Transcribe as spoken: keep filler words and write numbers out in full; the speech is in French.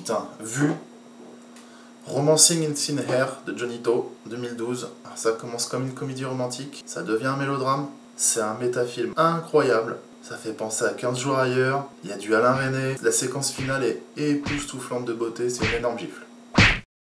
putain, vu Romancing in Thin Hair de Johnny To, deux mille douze. Alors, ça commence comme une comédie romantique, ça devient un mélodrame, c'est un métafilm incroyable. Ça fait penser à quinze jours ailleurs, il y a du Alain Resnais, la séquence finale est époustouflante de beauté, c'est une énorme gifle.